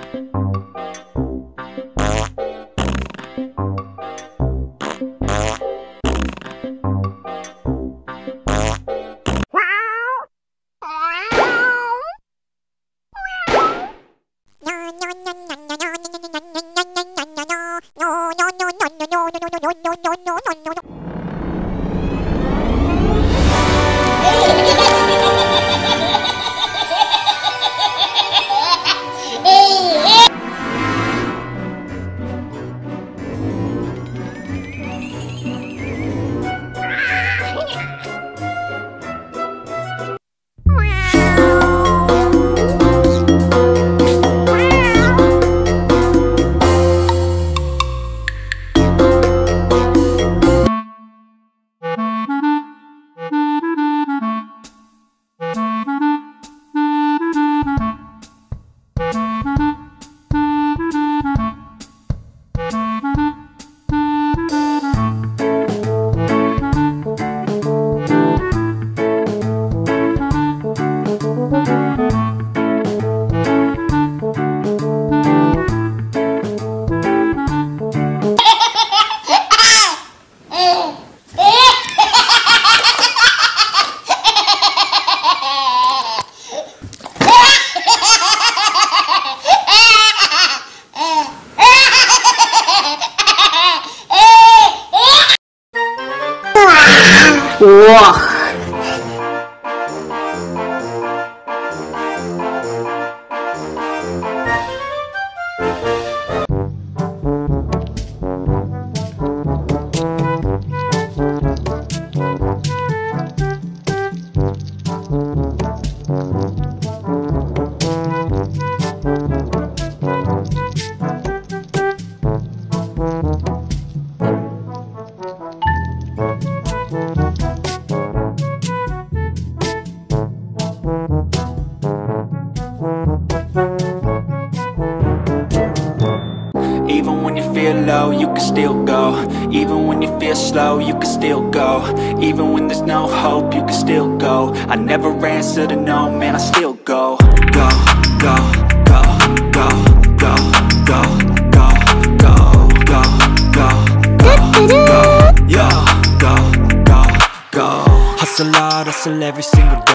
Wah. Even when you feel low, you can still go. Even when you feel slow, you can still go. Even when there's no hope, you can still go. I never answer to no, man, I still go. Go, go, go, go, go, go, go, go, go, go, go, go, yo, go, go, go. Hustle hard, hustle every single day.